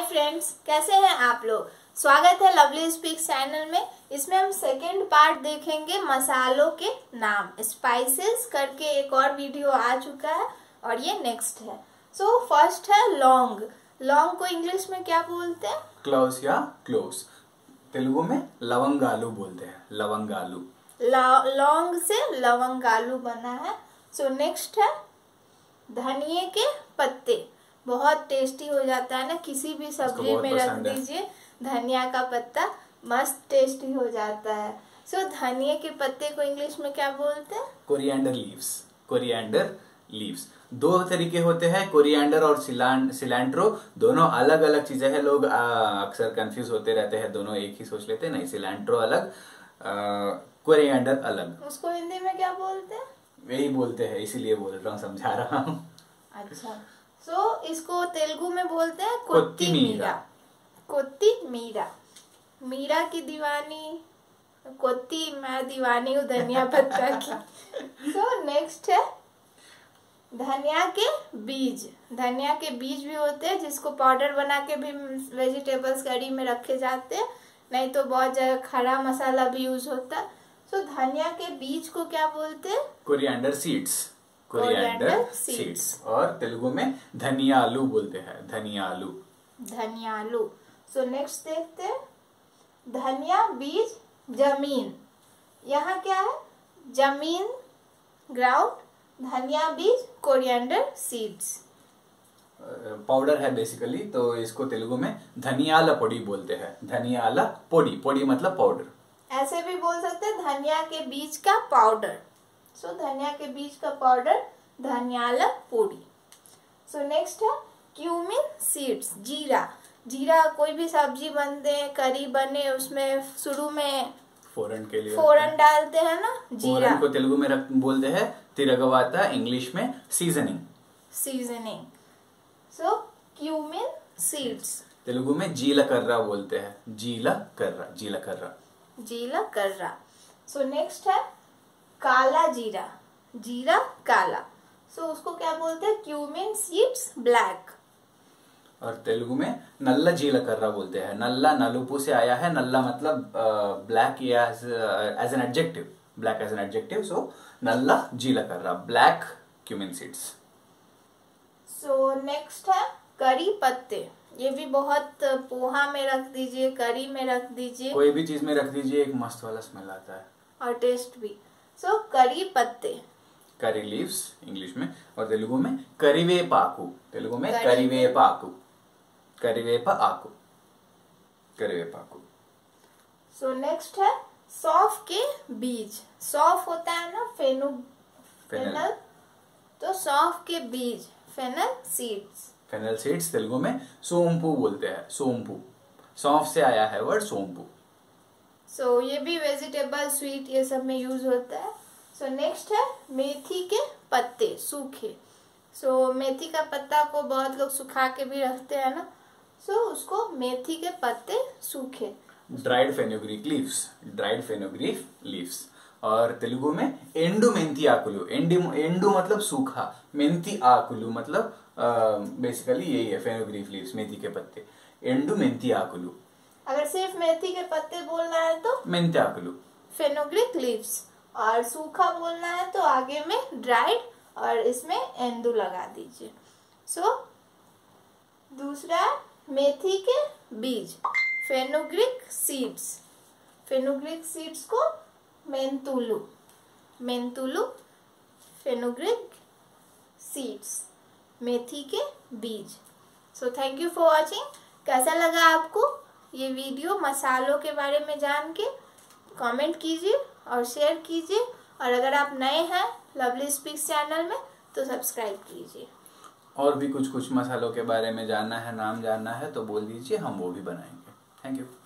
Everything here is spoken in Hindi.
फ्रेंड्स, कैसे हैं आप लोग। स्वागत है लवली स्पीक चैनल में। इसमें हम सेकेंड पार्ट देखेंगे मसालों के नाम। स्पाइसेस करके एक और वीडियो आ चुका है और ये नेक्स्ट है। सो फर्स्ट है लौंग। लौंग को इंग्लिश में क्या बोलते हैं? क्लोव्स या क्लोव्स। तेलुगु में लवंगालू बोलते हैं। लवंगालू। लौंग से लवंगालू बना है। सो नेक्स्ट है धनिये के पत्ते। बहुत टेस्टी हो जाता है ना, किसी भी सब्जी में रख दीजिए धनिया का पत्ता, मस्त टेस्टी हो जाता है। सो धनिये के पत्ते को इंग्लिश में क्या बोलते हैं? Coriander leaves. कोरिएंडर लीव्स दो तरीके होते हैं, कोरिएंडर और सिलेंट्रो। दोनों अलग अलग चीजें हैं। लोग अक्सर कंफ्यूज होते रहते हैं, दोनों एक ही सोच लेते हैं। नहीं, सिलेंट्रो अलग, कोरिएंडर अलग। उसको हिंदी में क्या बोलते हैं? वही बोलते हैं, इसीलिए बोल रहा हूँ, समझा रहा हूँ। अच्छा, सो इसको तेलुगु में बोलते हैं कोत्तीमीरा। कोत्तीमीरा। मीरा की दीवानी, कोत्ती मैं दीवानी हूँ धनिया पत्ता की। सो नेक्स्ट है धनिया के बीज। धनिया के बीज भी होते हैं जिसको पाउडर बना के भी वेजिटेबल्स करी में रखे जाते हैं, नहीं तो बहुत जगह खड़ा मसाला भी यूज होता है। सो धनिया के बीज को क्या बोलते हैं? Coriander seeds. Coriander seeds. और तेलुगु में धनियालू बोलते हैं। धनियालू। धनियालू। सो नेक्स्ट देखते हैं धनिया बीज जमीन। यहाँ क्या है? जमीन, ग्राउंड। धनिया बीज कोरिएंडर सीड्स। पाउडर है बेसिकली, तो इसको तेलुगु में धनियाला पोडी बोलते हैं। धनियाला पोडी। पोडी मतलब पाउडर। ऐसे भी बोल सकते हैं धनिया के बीज का पाउडर। सो धनिया के बीज का पाउडर धनियाला पोडी। सो नेक्स्ट है क्यूमिन सीड्स। जीरा। जीरा कोई भी सब्जी बनते, करी बने, उसमें शुरू में फोरन के लिए फोरन डालते हैं ना, जीरा। फोरन को तेलुगु में बोलते हैं तिरगवाता, इंग्लिश में seasoning. Seasoning. So cumin seeds. Telugu में जीलकर्रा बोलते हैं। जीलकर्रा। जीलकर्रा। जीलकर्रा। सो नेक्स्ट है काला जीरा। जीरा काला। सो उसको क्या बोलते हैं? Cumin seeds black. और तेलुगु में नल्ला जीलकर्रा बोलते हैं। नल्ला नलुपु से आया है। नल्ला मतलब black as an adjective. Black as an adjective. So नल्ला जीलकर्रा, black cumin seeds. So next है करी पत्ते। ये भी बहुत पोहा में रख दीजिए, करी में रख दीजिए, कोई भी चीज में रख दीजिए, एक मस्त वाला स्मेल आता है और टेस्ट भी। सो करी पत्ते। करी लीव्स इंग्लिश में। और तेलुगु में करिवेपाकु। तेलुगु में करिवेपाकु। करिवेपा आकु। करिवेपाकु। सो नेक्स्ट है सौंफ के बीज। सौंफ होता है ना, फेनल। तो सौंफ के बीज fennel seeds. Fennel seeds Telugu में सोमपू बोलते हैं। सोमपू। सौंफ से आया है वर्ड सोमपू। सो ये भी वेजिटेबल, स्वीट, ये सब में यूज होता है। सो नेक्स्ट है मेथी के पत्ते सूखे। सो मेथी का पत्ता को बहुत लोग सुखा के भी रखते हैं ना, सो उसको मेथी के पत्ते सूखे। Dried fenugreek leaves. Dried fenugreek leaves. और तेलुगु में एंडु मेंथी आकुलू। एंडु मतलब सूखा, मेंथी आकुलू मतलब बेसिकली यही है, फेनुग्रीक लीव्स, मेथी के पत्ते। एंडु मेंथी आकुलू। अगर सिर्फ मेथी के पत्ते बोलना है तो मेंथी आकुलू, फेनुग्रीक लीव्स। और सूखा बोलना है तो आगे में ड्राइड और इसमें एंडू लगा दीजिए। सो दूसरा मेथी के बीज फेनुग्रीक सीड्स। फेनुग्रीक सीड्स को मेंतुलू। मेंतुलू फेनुग्रीक सीड्स, मेथी के बीज। So thank you for watching. कैसा लगा आपको ये वीडियो मसालों के बारे में जान के? कमेंट कीजिए और शेयर कीजिए। और अगर आप नए हैं लवली स्पीक्स चैनल में तो सब्सक्राइब कीजिए। और भी कुछ कुछ मसालों के बारे में जानना है, नाम जानना है तो बोल दीजिए, हम वो भी बनाएंगे। Thank you.